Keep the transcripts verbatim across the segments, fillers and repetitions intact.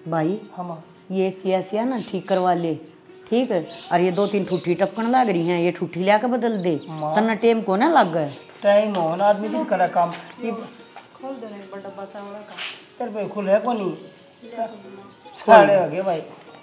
भाई हम ये सिया सिया ना ठीक करवा ले, ठीक है। और ये दो तीन ठूठी टपकन लग रही हैं, ये ठूठी लिया के बदल दे, तना टेम को ना लग गए। टाइम हो ना आदमी तो करे काम ये खोल दो ना एक बड़ा बचा वाला का तेरे पे खुले है कोनी छाड़े हो गए भाई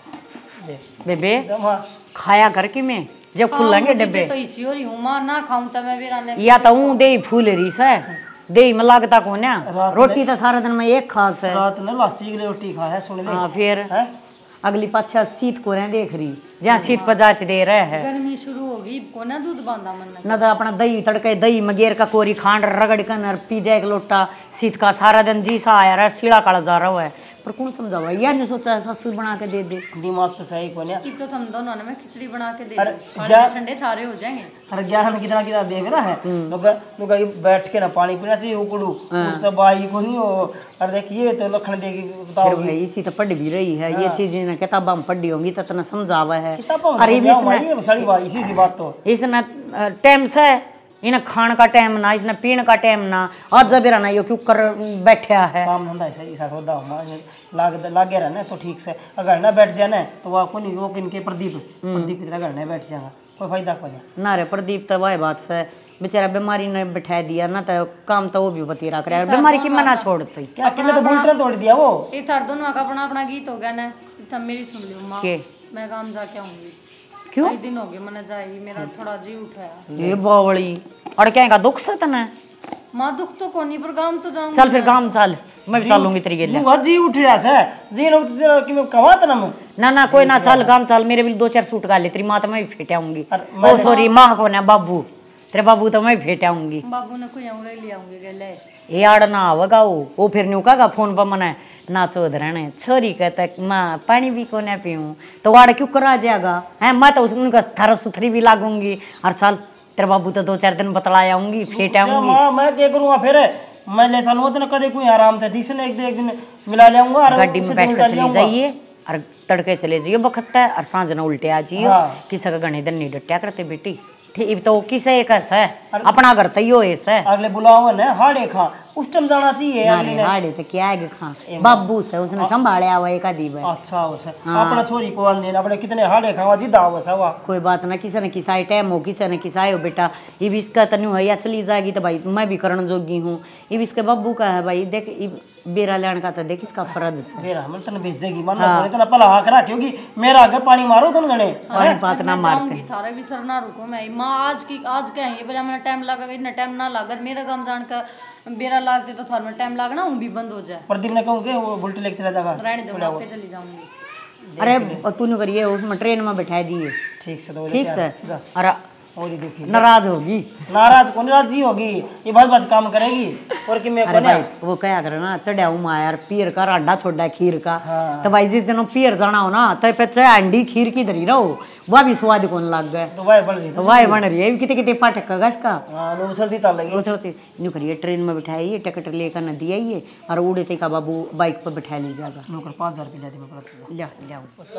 दे बेबे जमा खाया कर कि मैं जब खुलेंगे डब्बे तो इसी और हूं मां ना खाऊं त मैं भी राने या तो हूं दे फूल रही से दे में लागता को ना रोटी तो सारा दिन में एक खास है। रात ने लासी की रोटी खाया सुन ले। हाँ फिर हैं अगली पाछा शीत को रहे देख रही जहाँ शीत पर जाते दे रहे है। गर्मी शुरू होगी को ना दूध बांधा मन न तो अपना दही तड़के दही मगेर का कोरी खांड रगड़ कर पी जाए एक लोटा शीत का सारा दिन जी सा आया रहा सीढ़ा काला जा रहा है पर कौन समझावा यार ने सोचा ससुर बना के दे दे दिमाग तो सही को ना कि तो हम दोनों ने मैं खिचड़ी बना के दे अरे दूं जा- ठंडे ठारे हो जाएंगे। अरे ज्ञान कितना कितना देख रहा है लोग लोग ये बैठ के ना पानी पीना चाहिए उकड़ू कुछ तो बाई को नहीं हो। अरे देखिए तो लखन देगी बताओ फिर भाई इसी तो पढ़ भी रही है ये चीज ने किताबा में पढ़ी होंगी तो तना समझावा है। किताबों अरे में इसने भाई सारी बात इसी सी बात तो इसने टाइम से इन्हें खान का टाइम ना इसने पीने का टाइम ना आज जब ना यो क्यों कर बैठा है काम धंधा ऐसा ऐसा सौदा हो लाग लागे रहना तो ठीक से अगर ना बैठ जाना तो वह को नहीं वो किनके प्रदीप प्रदीप की तरह घर नहीं बैठ जाएगा कोई फायदा को नहीं ना रे प्रदीप तो वह बात से बेचारा बीमारी ने बैठा दिया ना तो काम तो वो भी बतेरा करे बीमारी की मना छोड़ती क्या कितने तो बुलटन तोड़ दिया वो ये थार दोनों का अपना अपना गीत हो गया ना तुम मेरी सुन लियो मां के मैं काम जाके आऊंगी क्यों कई दिन हो गए मैंने जाई मेरा थोड़ा जी उठाया ये बावड़ी और क्या का दुख से तने मां दुख तो कोनी पर काम तो जाऊंगी चल फिर काम चल मैं भी चलूंगी तेरी गेले तू जी उठ रहा है जी लोग तेरा कि मैं कहा था ना मैं ना ना कोई ना चल काम चल मेरे भी दो चार सूट गा ले तेरी माँ तो मैं भी फेट आऊंगी अरे ओ सॉरी माँ को ना बाबू तेरे बाबू तो मैं भी फेट आऊंगी बाबू ने कोई आऊंगे ले आऊंगी गले ये आड़ ना आवगा वो वो फिर न्यू का फोन पर मना ना चौधरण छोरी कहता माँ पानी भी को ना पीऊँ तो वाड़ क्यों करा जाएगा है मैं तो उनका थारा सुथरी भी लागूंगी और चल तेरे बाबू तो दो चार दिन बतला आऊंगी फेट आऊंगी मां मैं क्या करूंगा फिर मैं ले चलूंगा तो कदे कोई आराम से दिस ने एक दिन एक दिन मिला ले आऊंगा और गाड़ी में बैठ कर चले जाइए और तड़के चले जाइए बखत है और सांझ न उल्टे आ जाइए हाँ। किसी का गणे दिन नहीं डट्या करते बेटी ठीक तो किसे एक है अपना घर तैयो है अगले बुलाओ ना हाड़े खा उस टाइम जाना चाहिए नारे हाड़े तो क्या है खा बाबू से उसने संभाले हुआ एक आदि अच्छा हो से अपना छोरी को आन देना अपने कितने हाड़े खावा जिदा हो सवा कोई बात ना किसी ने किसाए टाइम हो किसी ने किसाए हो बेटा ये भी इसका तनु है या चली जाएगी तो भाई मैं भी करण जोगी हूँ ये भी इसके बब्बू का है भाई देख बेरा लेने का तो देख इसका फर्ज से बेरा हम तने भेजेगी मानो बोले तो ना पला हाक रहा क्योंकि मेरा आगे पानी मारो तुम गने पानी पात ना मारते जाऊंगी थारा भी सर ना रुको मैं मां आज की आज क्या है ये बजा मेरा टाइम लगा इतना टाइम ना लगा मेरा काम जान का बेरा लागते तो थार में टाइम लागना हूं भी बंद हो जाए प्रदीप ने कहूंगे वो बुलट लेके चला जाएगा रहने दो मैं आपके चली जाऊंगी अरे तूने करिए उसमें ट्रेन में बैठा दिए ठीक से तो ठीक से अरे और ये देखिए नाराज होगी नाराज कौन नाराजी होगी ये बस बस काम करेगी और कि मैं अरे भाई वो क्या करे ना चढ़ा हूँ यार पीर का राडा छोड़ा खीर का तो भाई जिस दिन पीर जाना हो ना तो पे चाहे अंडी खीर की धरी रहो वह भी स्वाद कौन लग गए तो वाह बन रही तो वाह बन रही है कितने कितने पाठक का गस का हां नो उछलती चल रही वो चलते न्यू करिए ट्रेन में बिठाइए टिकट लेकर न दिया और उड़े थे का बाबू बाइक पर बैठा ली जाएगा नौकर पाँच हजार रुपये जाती मैं लिया लिया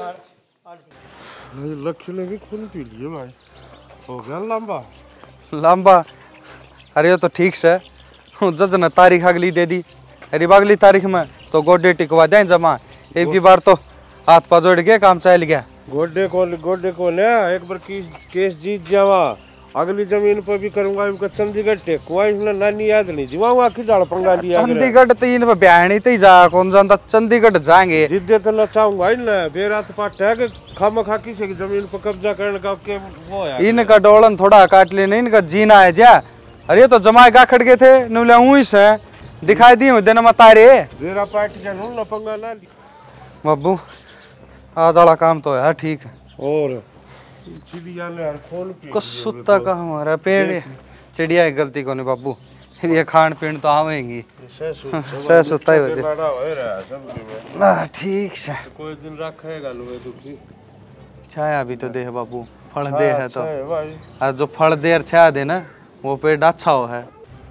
लक्ष्य ने भी खून पी लिए भाई हो गया लंबा लंबा अरे ये तो ठीक से जज ने तारीख अगली दे दी अरे अगली तारीख में तो गोडे टिकवा दें जमा एक की बार तो हाथ पा जोड़ गया काम चल गया गोडे को गोडे को ने एक बार की केस जीत जावा अगली जमीन पर भी करूंगा इनका चंडीगढ़ टेकुआ इसने नानी याद नहीं जीवाऊंगा कि डाल पंगा लिया चंडीगढ़ तीन पे ब्याहनी तो जा कौन जानता चंडीगढ़ जाएंगे जिद्दे तो लचाऊंगा इन बेरात पाट है कि खाम खाकी से जमीन पर कब्जा करने का के वो है इनका डोलन थोड़ा काट लेने इनका जीना है जा अरे तो जमाए का खड़ गए थे नुले ऊई से दिखाई दी दिन में तारे बेरा पाट जानू ना पंगा ना बाबू आज वाला काम तो है ठीक है और चिड़िया ने हर खोल के कुत्ता का हमारा पेड़ चिड़िया की गलती को नहीं बाबू ये खान पीन तो आवेंगी सह सुता ही वजह बड़ा हो रहा सब में ठीक है कोई दिन रखेगा लो दुखी छाया भी तो दे है बाबू फल दे है तो भाई और जो फल देर छाया दे ना वो पेड़ अच्छा हो है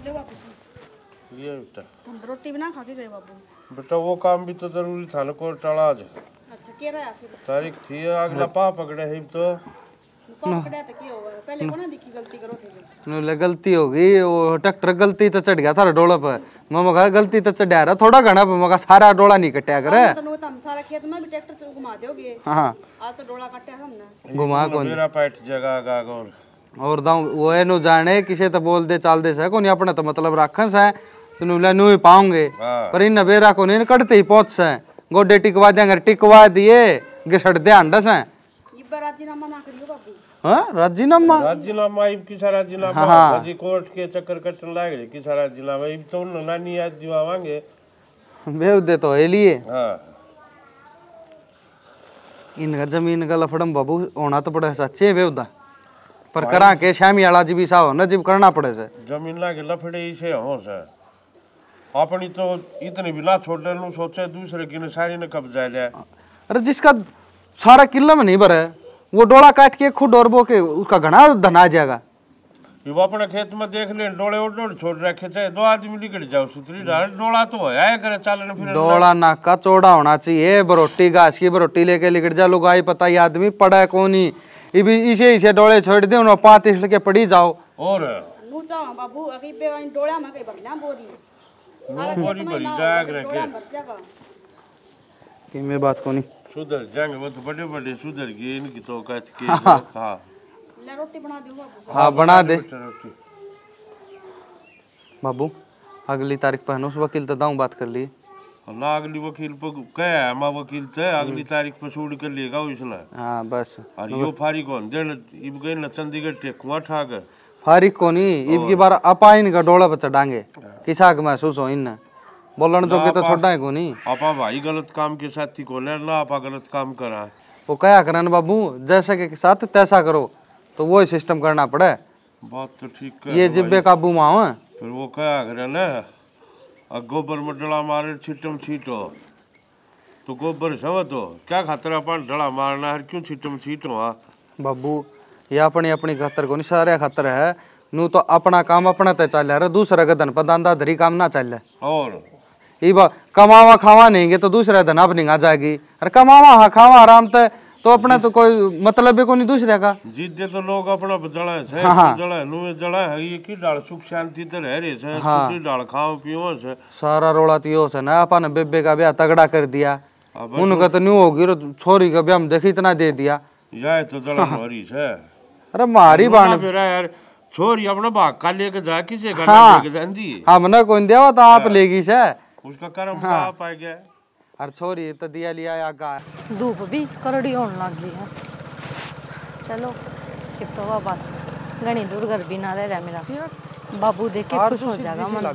ये बेटा रोटी बना खा के गए बाबू बेटा वो काम भी तो जरूरी था ना को टला आज अच्छा क्या रहा फिर तारीख थी अगला पा पकड़े हम तो नुले गलती हो गई, वो ट्रैक्टर गलती तो चढ़ गया था डोला पर। मैं मगा गलती तो चढ़ा रहा थोड़ा घना पर, मगा सारा डोला नहीं कटा करे। तो तुम सारा खेत में भी ट्रैक्टर घुमा दोगे। हाँ आज तो डोला काटा हमने। घुमा कौन मेरा पैठ जगह का और और दाऊ वो है नु जाने किसे तो बोल दे चाल दे से कोनी अपने तो मतलब राखन से तनु ले नु ही पाऊंगे। पर इन बेरा को नहीं कटते ही पहुंच से गोडे टिकवा देंगे, टिकवा दिए घिसड़ दे अंडा से। ये बार राजीनामा ना करियो बाबू। हाँ राजीनामा राजीनामा इब किसा राजीनामा जी कोर्ट के चक्कर कटन लागे किसा राजीनामा इब तो नानी आज दिवावांगे बेव दे तो है लिए। हां इनका जमीन का लफड़म बाबू होना तो पड़े सच्चे बेवदा पर करा के शामी वाला जी भी साहो न जीव करना पड़े से। जमीन लागे लफड़े इसे हो से अपनी तो इतने भी ना छोड़ने नु सोचे दूसरे की ने सारी ने कब्जा ले। अरे जिसका सारा किला में नहीं भरे वो डोला काट के खुद और बो के उसका घना धना जाएगा। ये वो अपने खेत में देख ले डोले उड़ छोड़ रखे चाहे दो आदमी निकल जाओ सुतरी डाल डोला तो है करे चलने फिर डोला नाका चौड़ा होना चाहिए, बरोटी घास की बरोटी लेके लिकट जा लोग आई पता ही आदमी पड़ा कोनी इबी इसे इसे डोले छोड़ दे उन्होंने पात इस लेके पड़ी जाओ। और नु जाओ बाबू अभी पे इन डोला में के भरना बोरी नो बोरी भरी जाग रखे कि मैं बात कोनी सुधर जाएंगे वो तो बड़े बड़े सुधर गए इनकी तो कहत के हां ले रोटी बना दो बाबू। हाँ बना दे रोटी बाबू अगली तारीख पर उस वकील तो दाऊं बात कर ली ना अगली वकील पर क्या है मां वकील तो अगली तारीख पर सूड कर लेगा इसने। हाँ बस और यो फारी कौन देन इब गए ना चंडीगढ़ टेकुआ ठाक फारिक कोनी इब की बार अपा इनका डोला पर चढ़ाएंगे किसाक महसूस हो इन बोलन जो के तो छोड़ा है कोनी आपा भाई गलत काम के साथी को ना आपा गलत काम करा वो क्या करन बाबू जैसे के साथ तैसा करो तो वो सिस्टम करना पड़े। बात तो ठीक है ये जिब्बे काबू में आओ फिर वो क्या करे ना गोबर में डला मारे छिटम छीटो तो गोबर समझ तो क्या खतरा अपन डला मारना है क्यों छिटम छीटो। हाँ बाबू ये अपनी अपनी खातर को नहीं सारे खातर है नू तो अपना काम अपना ते चल रहा दूसरा गदन पर दांदा धरी काम ना चल और ये कमावा खावा नहीं तो दूसरा धन अपनी आ जाएगी अरे कमावा हाँ खावा आराम ते तो अपना तो कोई मतलब भी को नहीं दूसरे का जीते तो लोग अपना जड़ा है हाँ। जड़ा है नुए जड़ा है ये की डाल सुख शांति तो रह रहे से छुट्टी डाल खाओ पियो से सारा रोला तो यो से ना अपन बेबे का ब्याह तगड़ा कर दिया उनका तो न्यू होगी छोरी का ब्याह देखी इतना दे दिया यार तो जड़ा मारी से अरे मारी बाण फिर यार छोरी अपना भाग का लेके जा किसे का हाँ। लेके जांदी हमने कौन दिया तो आप लेगी से उसका कर्म का आप आ गया अरे छोरी तो दिया लिया आगा धूप भी करड़ी होने लग गई है। चलो अब तो वह बात से घनी दूर घर भी ना रह रहा मेरा बाबू देख के खुश हो जाएगा मन।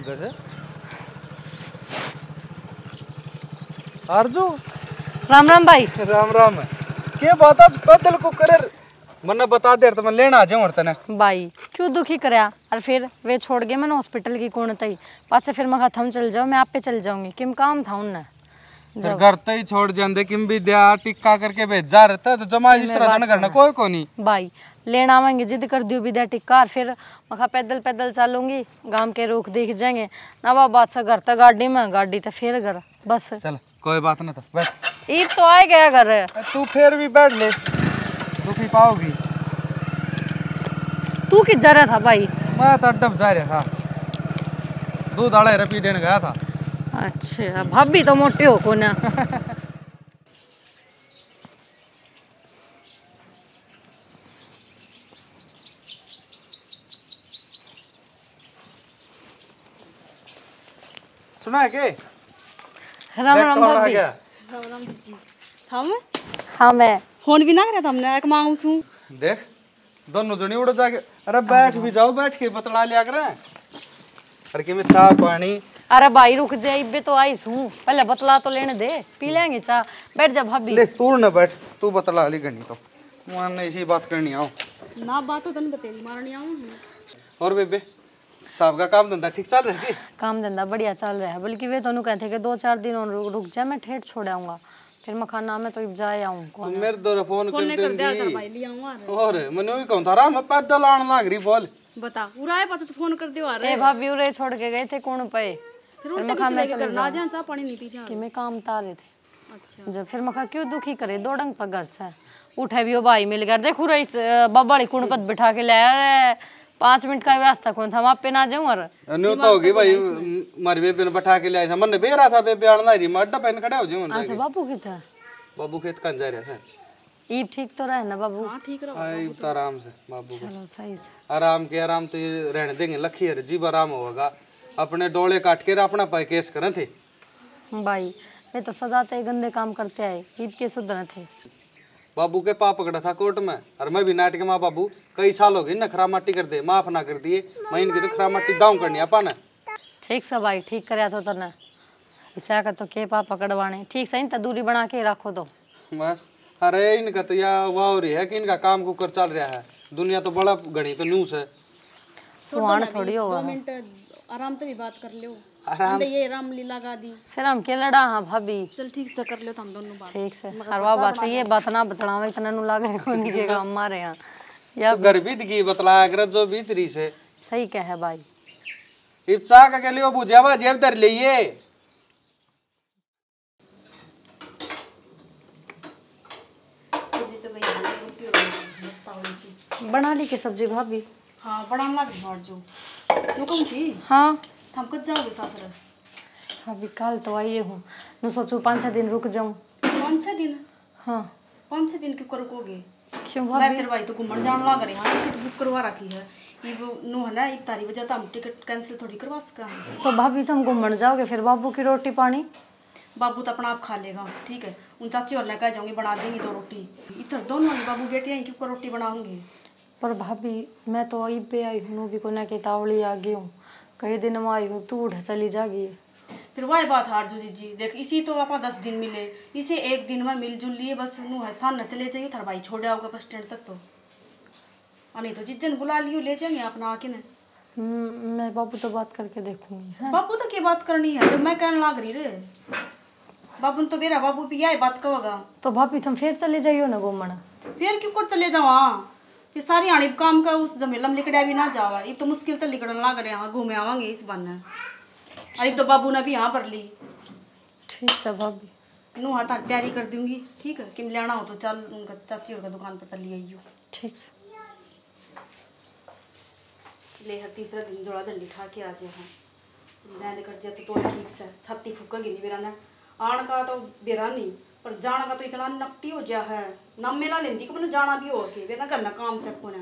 आरजू राम राम भाई। राम राम के बात आज पैदल को करे मन्ने बता दे तो मैं लेना आ जाऊं तने भाई क्यों दुखी करया और फिर वे छोड़ गए मैंने हॉस्पिटल की कोण तई पाछे फिर मैं थम चल जाओ मैं आप पे चल जाऊंगी किम काम था उनने घर ते ही छोड़ जांदे किम भी दिया टिक्का करके भेजा रहता तो जमा इस तरह न करना कोई को नहीं भाई लेना आवेंगे जिद कर दियो विद्या टिक्का और फिर मैं पैदल पैदल चलूंगी गांव के रुख देख जाएंगे ना बाबा बात से घर तक गाड़ी में गाड़ी तो फिर घर बस चल कोई बात ना तो बैठ ईद तो आए गया घर तू फिर भी बैठ ले दुखी पाओगी तू किस जा रहा था भाई मैं तो अड्डा जा रहा था दूध आड़े रपी देने गया था। अच्छा भाभी तो मोटे हो को ना सुना है के राम राम भाभी राम राम जी हम हाँ मैं फोन भी ना करे हमने एक मांगू छू देख दोनों जनी उड़ जाके अरे बैठ भी जाओ बैठ के बतला लिया करे अरे कि मैं चाय पानी अरे भाई रुक जा इब्बे तो आई हूँ पहले बतला तो लेने दे पी लेंगे चाय बैठ जा भाभी ले तू न बैठ तू बतला ली गनी तो मान ने इसी बात करनी आओ ना बात तो तन बतेली मारनी आऊं और बेबे साहब का काम धंधा ठीक चल रहा है काम धंधा बढ़िया चल रहा है बल्कि वे दोनों कहते कि दो चार दिन और रुक, रुक जा मैं ठेठ छोड़ आऊंगा फिर मैं खाना में तो जाए आऊं तो मेरे दो फोन कर देंगी भाई लिया हूं और मैंने भी कहूं था मैं पैदल आने लग रही बोल बता उराए पास तो फोन कर दियो आ ए भाभी उरे छोड़ के गए थे कौन पे फिर उल्टे कितने के करना जा चाह पानी नहीं पी जा कि मैं काम तारे थे अच्छा जब फिर मैं क्यों दुखी करे दो डंग पर घर से उठे भी हो भाई मिल गया देखो रही बब्बड़ी कुण पर बिठा के ले आया पाँच मिनट का रास्ता कौन था वहाँ पे ना जाऊँ और न्यू तो होगी भाई मारी बेबे ने बैठा के ले आया था मन बे रहा था बेबे आना रही मैं अड्डा पहन खड़ा हो जाऊँ अच्छा बाबू की था बाबू खेत कहाँ जा रहा है ईब ठीक तो रहे ना बाबू हाँ ठीक रहो हाँ तो आराम से बाबू को चलो सही से आराम के आराम तो ये रहने देंगे लखी है जीव आराम होगा अपने डोले काट के अपना पाई केस करें थे भाई मैं तो सदा ते गंदे काम करते आए ईब के सुधर थे बाबू के पाप पकड़ा था कोर्ट में और मैं भी नाटक माँ बाबू कई साल हो गए ना खराब मट्टी कर दे माफ ना कर दिए मैं इनकी तो खराब मट्टी दाऊ करनी अपा ने ठीक से भाई ठीक कराया तो तने ऐसा का तो के पा पकड़वाने ठीक सही तो दूरी बना के रखो तो बस अरे इनका तो या वाह हो रही है कि इनका काम कुकर चल रहा है दुनिया तो बड़ा घड़ी तो न्यूज है सुहान थोड़ी होगा दो मिनट आराम से भी बात कर लो आराम ये रामलीला गा दी फिर हम के लड़ा हाँ भाभी चल ठीक से कर लो तो हम दोनों बात ठीक से हर वाह बात से ये बात ना बतलावा इतना नु लागे कोई के काम मारे यहाँ या घर बीत गई बतलाया कर जो भीतरी से सही कहे भाई इप्सा का के लिए बुझावा जेब धर लिए बना ली के सब्जी भाभी हाँ बड़ा लग और जो तू कौन थी हाँ हम कब जाओगे सासर अभी कल तो आई हूँ नु सोचू पाँच छः दिन रुक जाऊँ पाँच छः दिन हाँ पाँच छः दिन क्यों कर रुकोगे क्यों मैं भाभी तेरे भाई तो घूमने जाने लग रही हाँ टिकट बुक करवा रखी है ये वो नु है ना एक तारीख वजह तो हम टिकट कैंसिल थोड़ी करवा सका तो भाभी तुम घूमने जाओगे फिर बाबू की रोटी पानी बाबू तो अपना आप खा लेगा ठीक है उन चाची और मैं कह जाऊंगी बना देंगी दो रोटी इधर दोनों ही बाबू बेटे हैं क्यों रोटी बनाऊंगी पर भाभी मैं तो आई पे आई हूँ भी को ना के तावड़ी आ गई हूँ कई दिन में आई हूँ तू उठ चली जागी फिर वही बात हार जो जी देख इसी तो आपा दस दिन मिले इसे एक दिन में मिलजुल लिए बस नु है सान न चले जाइए थार भाई छोड़े आओगे बस स्टैंड तक तो और नहीं तो जिज्जन बुला लियो ले जाएंगे अपना आके ना मैं बाबू तो बात करके देखूंगी बाबू तो क्या बात करनी है जब मैं कहने लाग रही रे बाबू तो मेरा बाबू भी यही बात कहोगा तो भाभी तुम फिर चले जाइयो ना घूमना फिर क्यों कर चले जाओ फिर सारी आनी काम का उस जमेलम लिकड़ा भी ना जावा ये तो मुश्किल तो लिकड़न लाग रहे यहाँ घूमे आवांगे इस बहाने अरे तो बाबू ने भी यहाँ पर ली ठीक है भाभी नू हाँ तार तैयारी कर दूंगी ठीक है कि लेना हो तो चल उनका चाची और का दुकान पर तली आइयो ठीक से ले हर तीसरा दिन जोड़ा जल्दी ठा के आ जाए हाँ मैंने कर जाते तो ठीक से छत्ती फूकेगी नहीं बेरा ने आन का तो बेरा नहीं पर जाना का तो इतना नकटी हो जा है ना मेला लेंदी को मैंने जाना भी हो के बेना करना काम से को ना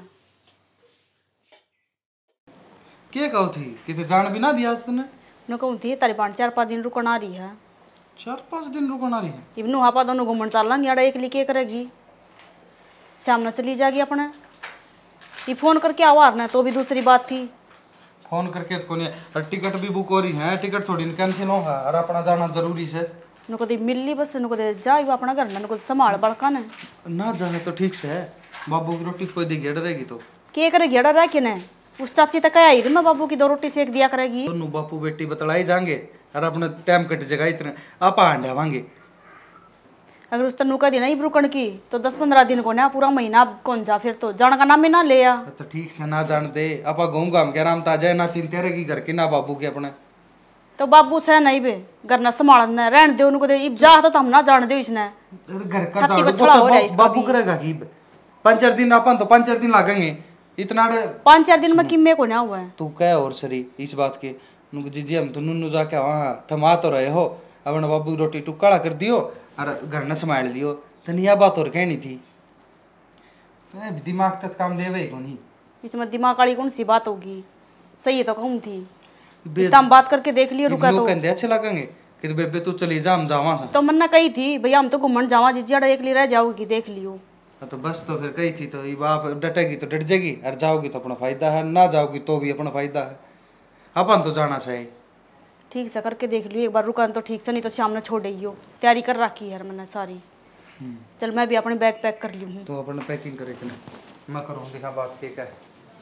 क्या कहो थी कि तो जान भी ना दिया आज तूने न कहूँ थी तारी पाँच चार पाँच दिन रुकना रही है चार पाँच दिन रुकना रही है इबनू आपा दोनों घूमन चल लेंगे अड़ा एक लिखे करेगी शाम न चली जाएगी अपने ये फोन करके आवार ना तो भी दूसरी बात थी फोन करके तो नहीं और टिकट भी बुक हो रही है टिकट थोड़ी कैंसिल हो है और अपना जाना जरूरी है नुको दे मिलली बस नुको दे जाई अपना घर ना नुको संभाल बड़का ने ना जाए तो ठीक से है बाबू की रोटी कोई दी घेड़ रहेगी तो के करे घेड़ा रह के ने उस चाची तक आई रही मैं बाबू की दो रोटी सेक दिया करेगी दोनों बापू बेटी बतलाई जाएंगे और अपना टाइम कट जाएगा इतने आप आंडावांगे अगर उस तनु का दिन ही रुकन की तो दस पंद्रह दिन को ना पूरा महीना कौन जा फिर तो जान का नाम ही ना ले आ तो ठीक से ना जान दे आप घूम घाम के आराम ताजा ना चिंता रहेगी घर की ना बाबू के अपने तो बाबू से नहीं बे घर ना संभालना रहन दे उनको दे इब जा तो हम ना जान दे इसने घर का छाती झाड़ू बछड़ा हो रहा है पोछा इसका बाबू भी। करेगा की पांच चार दिन अपन तो पांच चार दिन लागेंगे इतना पाँच चार दिन में किम्मे को ना हुआ है तू कह और सरी इस बात के नुक जीजी हम तो नुनु जाके वहाँ थमा तो रहे हो अपने बाबू की रोटी टुकड़ा कर दियो और घर न संभाल लियो तो यह बात और कहनी थी तो दिमाग तक काम ले को नहीं इसमें दिमाग वाली कौन सी बात होगी सही है तो कहूँ थी इतना हम बात करके देख लिए रुका तो कहते अच्छे लगेंगे कि बेबे तू चली जा हम जावा सा तो मन्ना कही थी भैया हम तो घूमन जावा जीजिया एक लिए रह जाओगी देख लियो तो बस तो फिर कही थी तो ये बाप डटेगी तो डट जाएगी और जाओगी तो अपना फायदा है ना जाओगी तो भी अपना फायदा है अपन तो जाना चाहिए ठीक से करके देख लियो एक बार रुका तो ठीक से नहीं तो शाम ने छोड़ दियो तैयारी कर रखी है मैंने सारी चल मैं भी अपने बैग पैक कर ली हूँ तो अपने पैकिंग करे इतने मैं करूँ देखा बात ठीक है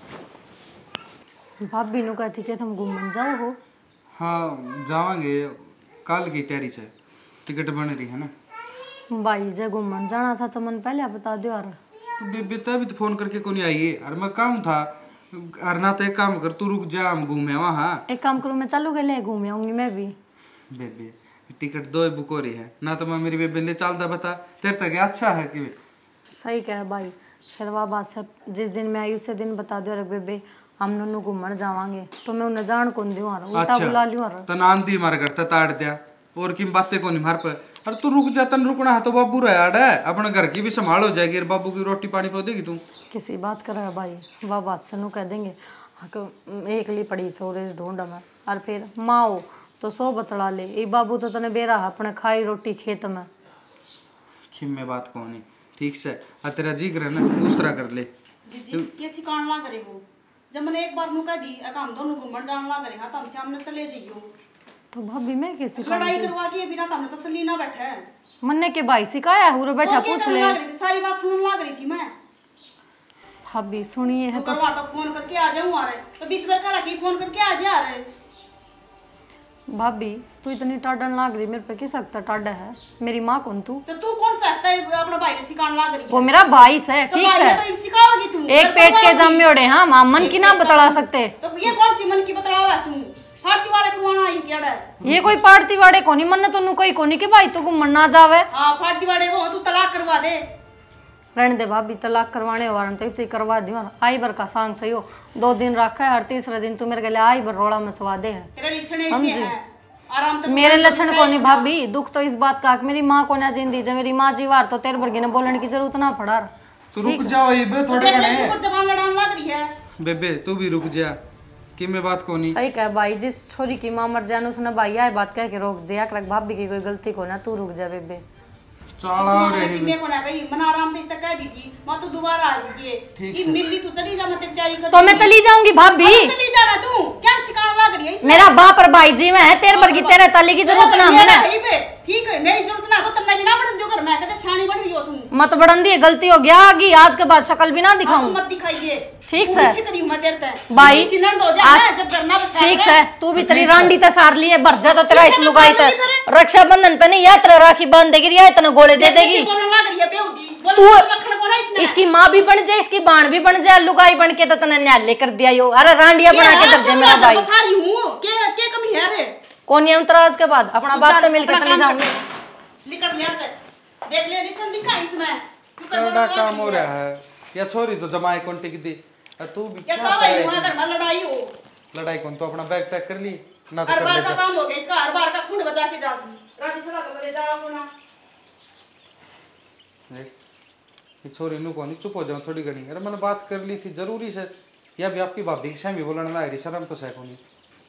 भाभी नु कहती कि तुम घूमन जाओ हो हाँ जावांगे कल की तैयारी से टिकट बन रही है ना भाई जे घूमन जाना था तो मन पहले बता दो यार तो बेबे तभी तो फोन करके कौन आई है अरे मैं काम था अरे ना तो एक काम कर तू रुक जा हम घूमे वहाँ एक काम करूँ मैं चलूँगी ले घूम आऊंगी मैं भी बेबे टिकट दो बुक हो रही है ना तो मैं मेरी बेबे ले चलता बता तेरे तक अच्छा है कि सही कह भाई। फिर वह बात से जिस दिन मैं आई उसे दिन बता दो रे बेबे हम नन्नू घूमने जावांगे तो मैं उन्हें जान कौन दूँ उल्टा बुला लूँ। तन आंधी मार घर ताड़ दिया और किन बातें को नहीं मार पर। अरे तू रुक जा, तन रुकना है तो बाबू रहा है अपने घर की भी संभाल हो जाएगी और बाबू की रोटी पानी पो देगी तू। किसी बात कर रहा है भाई, वह बात सनू कह देंगे एक ली पड़ी सोरे ढूंढ में और फिर माँ हो तो सो बतला ले ये बाबू तो तने बेरा अपने खाई रोटी खेत में। खिम में बात को नहीं ठीक से आ तेरा जी करे ना उस तरह कर ले। जी कैसी कान ला करे हो जब मैंने एक बार नुका दी अगर हम दोनों घूमने जान ला करे हाँ तो हम सामने चले जाइयो तो भाभी मैं कैसे लड़ाई करवा के बिना तो हमने तसल्ली ना बैठा है मन्ने के भाई सिखाया हुरो बैठा पूछ ले सारी बात सुनने लग रही थी मैं। भाभी सुनिए है तो तो फोन करके आ जाऊं आ रहे तो बीच में कल की फोन करके आ जा रहे। भाभी तू इतनी टाडन लाग रही मेरे पे किस सकता टाडा है मेरी माँ कौन तू तो तू कौन सकता है अपना भाई ने सिखाने लाग रही वो मेरा भाई है ठीक है तो सिखाओगी तू एक पेट के जम्मे ओढ़े हाँ मां मन की ना बतला सकते तो ये कौन सी मन की बतलावा है तू फाड़ती वाले करवाना आई केड़ा ये कोई पाड़ती वाड़े कोनी मन तो कोई कोनी के भाई तो घूमन ना जावे। हां फाड़ती वाड़े को तू तलाक करवा दे रहने दे भाभी तलाक करवाने वारन तो इतनी करवा दियो आई बर का सांग सही हो दो दिन रखा है हर तीसरे दिन तू मेरे गले आई बर रोड़ा मचवा दे है तेरे लक्षण ऐसे हैं आराम तो मेरे लक्षण को नहीं भाभी दुख तो इस बात का मेरी माँ को ना जिंदी जब मेरी माँ जीवार तो तेरे बरगी ने बोलने की जरूरत ना पड़ा। तू रुक जाओ ये बे थोड़े कने जबान लड़ाने लग रही है बेबे तू भी रुक जा कि मैं बात को नहीं सही कह भाई जिस छोरी की माँ मर जाने उसने भाई आए बात कह के रोक दिया कर भाभी की कोई गलती को ना तू रुक जा बेबे चला रे मैं को ना गई मना आराम से तक कह दी थी मां तो दोबारा आ जाइए कि मिली तू चली जा मैं तेरी तैयारी कर तो मैं चली जाऊंगी भाभी चली जाना तू क्या सिखाने लग रही है मेरा बाप और भाई जी में है तेरे बरगी तेरे तली की जरूरत ना है ठीक है मेरी जरूरत ना तो तन्ने भी ना बढ़न दियो कर मैं कहते शानी बन रही हो तू मत बढ़न दी गलती हो गया आगी आज के बाद शक्ल भी ना दिखाऊं मत दिखाइए ठीक है भाई जब करना ठीक है तू भी तेरी रांडी ते सार लिए भर जा तो तेरा इस लुगाई ते रक्षाबंधन पे नहीं यात्रा राखी बांध देगी या इतना गोले दे देगी तू इसकी माँ भी बन जाए इसकी बाण भी बन जाए लुगाई बन के तो तने न्याले कर दिया यो अरे रांडिया बना के दर दे मेरा भाई के कमी है रे कौन अंतराज के बाद अपना बात तो मिलकर चली जाऊंगी निकल ले देख ले निचन दिखा इसमें क्या काम हो रहा है या छोरी तो जमाए कोंटी की दी तू भी क्या कर रही है घर में लड़ाई हो लड़ाई कौन तो अपना बैग पैक कर ली ना तो हर कर बार ले का काम हो गया इसका हर बार का खुंड बजा के जाती राशि सला तो करे जाओ ना ये छोरी नु कोनी चुप हो जाओ थोड़ी घनी अरे मैंने बात कर ली थी जरूरी से या भी आपकी भाभी के सामने बोलना ना है शर्म तो सह कोनी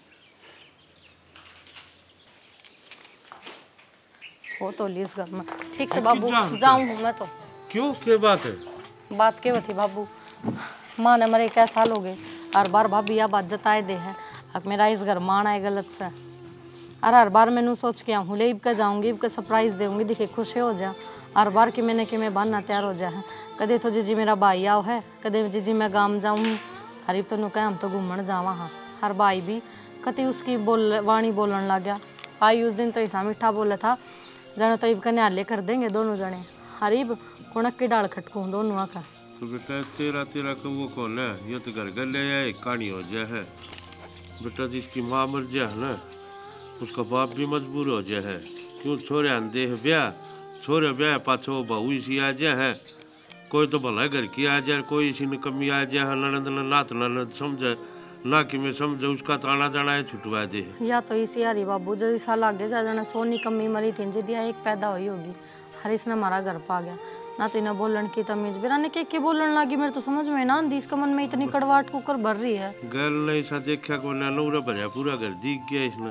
हो तो ली इस घर में ठीक से बाबू जाऊं हूं मैं तो क्यों क्या बात है बात क्या थी बाबू माँ ने मरे क्या साल हो गए हर बार भाभी यह बात जताए दे है अब मेरा इस घर मान आए गलत से अरे हर बार मैंने सोच के आऊँ ले के जाऊँगी के सरप्राइज देऊँगी दिखे खुश हो जा हर बार कि मैंने कि मैं बनना तैयार हो जा है कदे तो जीजी मेरा भाई आओ है कदे जीजी मैं गाँव जाऊँ हरीब तो नुका हम तो घूमन जावा हाँ हर भाई भी कति उसकी बोल वाणी बोलन लग गया आई उस दिन तो ऐसा मीठा बोला था जने तो इब का न्याले कर देंगे दोनों जने हरीब कुणक की डाल खटकूँ दोनों का तो बेटा तेरा तेरा का वो कौन है ये तो घर घर ले आए कहानी हो जाए है बेटा जिसकी माँ मर जाए ना उसका बाप भी मजबूर हो जाए है क्यों छोरे दे ब्याह छोरे ब्याह पाछो बहू इसी आ जाए है कोई तो भला घर की आ जाए कोई इसी ने कमी आ जाए ननद नात ननद समझे ना कि मैं समझे उसका तो आना जाना है छुटवा दे या तो इसी यारी बाबू जैसे साल आगे जा जाना सोनी कमी मरी थी जिदिया एक पैदा हुई होगी हर इसने हमारा घर पा गया ना तो इन्हें बोलन की तमीज बेरा ने के के बोलन लगी मेरे तो समझ में ना आंदी इसका मन में इतनी कड़वाहट कुकर भर रही है गल नहीं सा देखा को ना नौरा भरया पूरा घर दिख गया इसने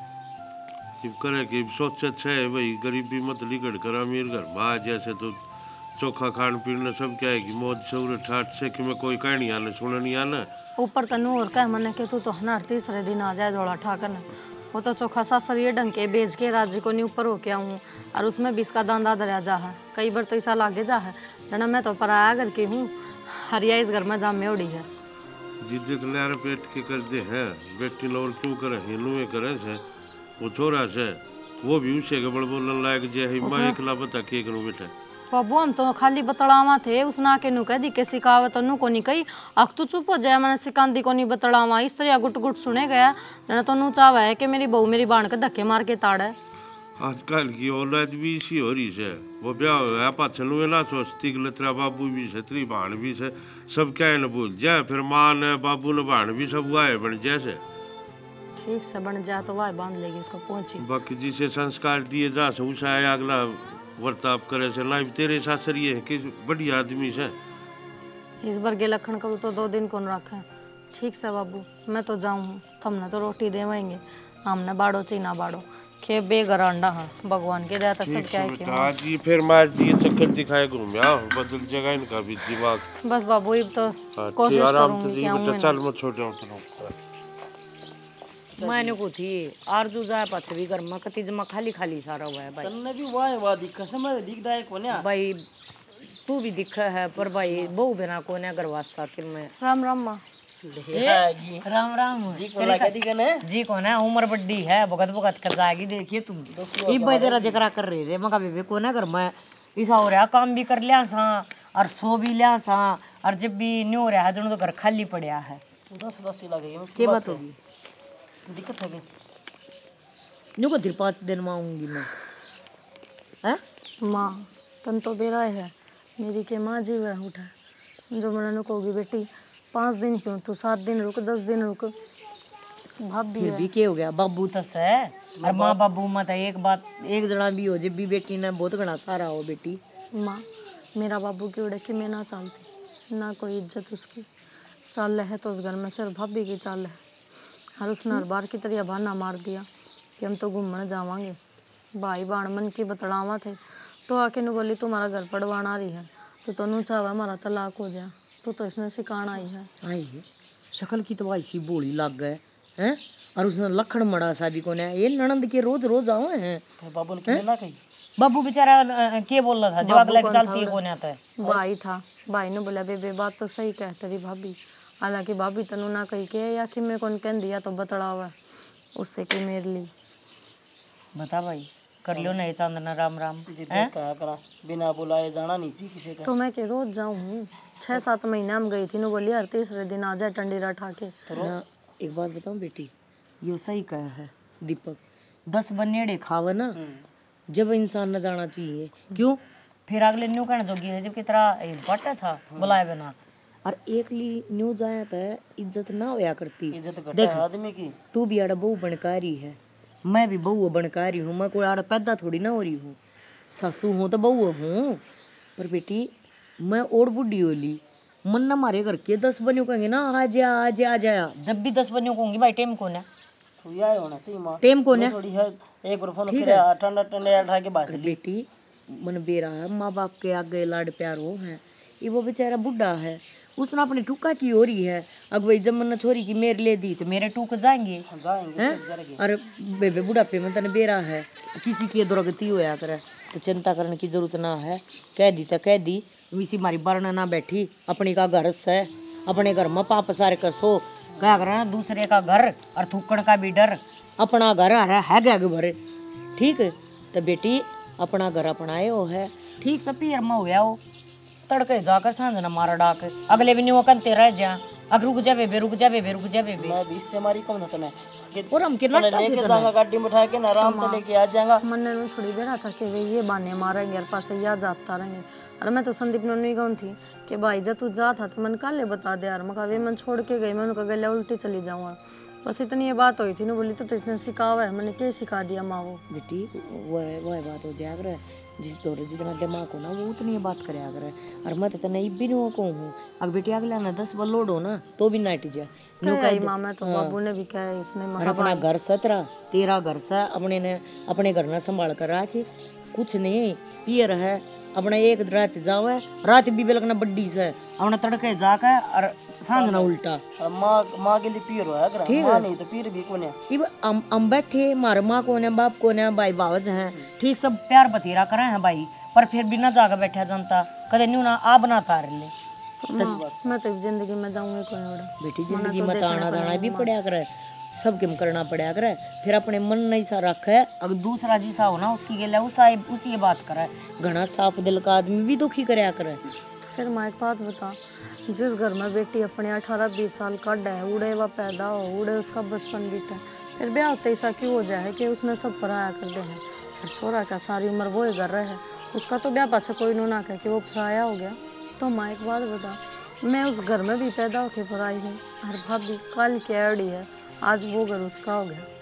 इब करे कि सोचे छे भाई गरीबी मत लिगड़ कर अमीर घर में आ जैसे तो चोखा खान पीने सब क्या है कि मौज सौर ठाट से कि मैं कोई कहानी आने सुननी आना ऊपर तनु और कह मने के तू तो हनार तीसरे दिन आ जाए जोड़ा ठाकर वो तो चोखा सासर ये ढंग के बेच के राज्य को नहीं ऊपर होके आऊँ और उसमें भी इसका दांदा दरिया जा है कई बार तो ऐसा लागे जा है जना मैं तो पराया घर की हूँ हरिया इस घर में जामे उड़ी है जिद्दे कल्याण पेट के कर दे है बेटी लोल क्यों करे हिनुए करे से वो छोरा से वो भी उसे के बड़ बोलन लायक जे है मैं एकला बता के करूं बेटा बाबू हम तो खाली बतलावा थे उस ना के नु कह दी के सिखावत नु को नहीं कही अख तू चुप हो जाए मैंने सिकांदी को नहीं बतलावा इस तरह गुट गुट सुने गया जना तो नु चावा है कि मेरी बहू मेरी बाण के धक्के मार के ताड़े आजकल की औलाद भी इसी हो रही है वो ब्याह होया पाछलू ना सोचती कि तेरा बाबू भी से तेरी भाण भी से सब क्या न भूल जाए फिर माँ ने बाबू ने भाण भी सब वाए बन जैसे ठीक से बन जा तो वाह बांध लेगी उसको पहुंची। बाकी जिसे संस्कार दिए जा से उसे अगला वर्ताव करे से ना तेरे सासर ये है कि बढ़िया आदमी से इस बार के लखन करूँ तो दो दिन कौन रखे। ठीक से बाबू मैं तो जाऊँ थमने तो रोटी देवेंगे हमने बाड़ो चीना बाड़ो खे बेघर अंडा हाँ भगवान के दया सब क्या है कि आज ये फिर मार दिए चक्कर दिखाए घूम आओ बदल जगह इनका भी दिमाग बस बाबू ये तो कोशिश करूंगी कि आऊं चल मैं छोड़ जाऊं तो मैंने को थी आरजू जाए पाछे भी घर में कति जमा खाली खाली सारा हुआ है भाई तन्ने भी वाह वाह दिख कसम है दिख दाए कोने भाई तू भी दिखा है पर भाई बहु बिना कोने गरवासा कि मैं राम राम माँ राम राम जी को लगा दी कने जी कौन है उम्र बड्डी है भगत भगत कर जाएगी देखिए तुम ई भाई तेरा जिक्र कर रहे थे मका बेबे कोने घर में ऐसा हो रहा काम भी कर लिया सा और सो भी लिया सा और जब भी न्यू हो रहा है तो घर खाली पड़ा है दस दस ही लगे क्या बात होगी दिक्कत है न्यू को फिर पाँच दिन में आऊंगी मैं हैं माँ तन तो बेरा है मेरी के माँ जी वह उठा जो मैंने कहोगी बेटी पाँच दिन क्यों तू सात दिन रुक दस दिन रुक भाभी फिर भी क्या हो गया बाबू तस है और माँ बाबू मत है एक बात एक जना भी हो जब भी बेटी ने बहुत घना सारा हो बेटी माँ मेरा बाबू की उड़े कि मैं ना चलती ना कोई इज्जत उसकी चाल है तो उस घर में सिर्फ भाभी की चाल है हर उसने हर बार की तरह बहाना मार दिया कि हम तो घूमने जावांगे भाई बाण मन की बतड़ावा थे तो आके ने बोली तुम्हारा घर पड़वाना आ रही है तो तनु चावा हमारा तलाक हो जाए तो तो इसने सिखाना आई है आई है शक्ल की तो ऐसी बोली लग गए हैं और उसने लखन मड़ा सा भी कोने ये ननंद के रोज रोज आओ हैं बाबू ने ना कही बाबू बेचारा के बोल रहा था जवाब लेके चलती है कोने आता है भाई था भाई ने बोला बेबे बात तो सही कह तेरी भाभी हालांकि भाभी तनु ना कही के या कि मैं कौन कह दिया तो बतड़ा हुआ उससे कि मेरे लिए बता भाई कर लियो ना चांदना राम राम हैं कहा करा बिना बुलाए जाना नहीं चाहिए किसी का तो मैं के रोज जाऊँ छः सात महीने हम गई थी ना बोली हर तीसरे दिन आ जाए टंडीरा ठाके ना एक बात बताऊं बेटी यो सही कहा है दीपक दस बनेड़े खावे ना जब इंसान न जाना चाहिए क्यों फिर अगले न्यू कहना जोगी है जबकि तेरा बटा था बुलाए बिना और एक ली न्यू जाया तो इज्जत ना होया करती इज्जत करता है आदमी की तू भी आड़ा बहू बनकारी है मैं भी बहू बनकारी हूँ मैं कोई आड़ा पैदा थोड़ी ना हो रही हूँ सासू हूँ तो बहू हूँ पर बेटी मैं और बुढ़ी होली मन ना मारे घर के दस बनियों कहेंगे ना आ जा आ जा आ जाया जब भी दस बनियों कहूँगी भाई टाइम कौन है तो यही होना चाहिए माँ टाइम कौन है थोड़ी है एक बार फोन किया ठंडा ठंडा उठा के बात बेटी मन बेरा है माँ बाप के आगे लाड प्यार हो है ये वो बेचारा बुढ़ा है उसने अपनी टूका की हो रही है अब भाई जब मन छोरी की मेरे ले दी तो मेरे टूक जाएंगे जाएंगे और बेबे बुढ़ापे में तने बेरा है किसी की दुर्गति होया करे तो चिंता करने की जरूरत ना है कह दी तो कह दी इसी मारी बरना ना बैठी अपने का घर से अपने घर में पाप सारे कसो क्या करना दूसरे का घर और थूकण का भी डर अपना घर है है गया भरे ठीक है तो बेटी अपना घर अपनाए हो है ठीक सब पीर में होया हो तड़के जाकर सांझ ना मारा डाक अगले भी नहीं वो कंते रह जा अब रुक जा बेबे रुक जा बेबे रुक जा बेबे मैं बीस से मारी कौन होता है और हम कितना लेके जाऊंगा गाड़ी में उठा के ना आराम से लेके आ जाएगा मन में थोड़ी देर आता कि वे ये बाने मारेंगे और पास या जाता रहेंगे अरे मैं तो संदीप ने नहीं कहूँ थी कि भाई जब तू जा था तो मन काले बता दे यार मैं वे मन छोड़ के गई मैं उनका गले उल्टी चली जाऊँगा बस इतनी ये बात हुई थी ना बोली तो, तो इसने सिखा हुआ है मैंने क्या सिखा दिया माँ वो बेटी वह वह बात हो जाया करे जिस दौर जितना दिमाग हो ना वो उतनी बात कराया करे और मैं तो नहीं भी नहीं को हूँ अब बेटी अगला ना दस बार लोड हो ना तो भी नाट जा माँ मैं तो बाबू ने भी कहा इसमें और अपना घर सतरा तेरा घर सा अपने ने अपने घर ना संभाल कर रखे कुछ नहीं पियर है अपना एक रात जाओ है रात भी बेलकना बड्डी से अपना तड़के जाकर और सांझ ना उल्टा माँ माँ के लिए पीर है अगर माँ नहीं तो पीर भी कौन है इब हम हम बैठे मार माँ कौन है बाप कौन है भाई बावज हैं ठीक सब प्यार बतेरा करे हैं भाई पर फिर बिना जाकर बैठा जनता कदे न्यू ना आ बनाता रहे मैं तो जिंदगी में जाऊंगी कोई बड़ा बेटी जिंदगी में ताना दाना भी पड़ा करे सब किम करना पड़ा करे फिर अपने मन नहीं सा रखे अगर दूसरा जिसा हो ना उसकी गेला उसा उसी बात करे घना साफ दिल का आदमी भी दुखी करया करे फिर मैं एक बात बता जिस घर में बेटी अपने अठारह बीस साल का है उड़े व पैदा हो उड़े उसका बचपन बीता फिर ब्याह होते ऐसा क्यों हो जाए कि उसने सब पराया कर दे हैं फिर छोरा का सारी उम्र वो ही कर रहे हैं उसका तो ब्याह पाछा कोई नो ना कह के वो पराया हो गया। तो माँ एक बात बता, मैं उस घर में भी पैदा होके पराई हूँ और भाभी कल की एड़ी है, आज वो घर उसका हो गया।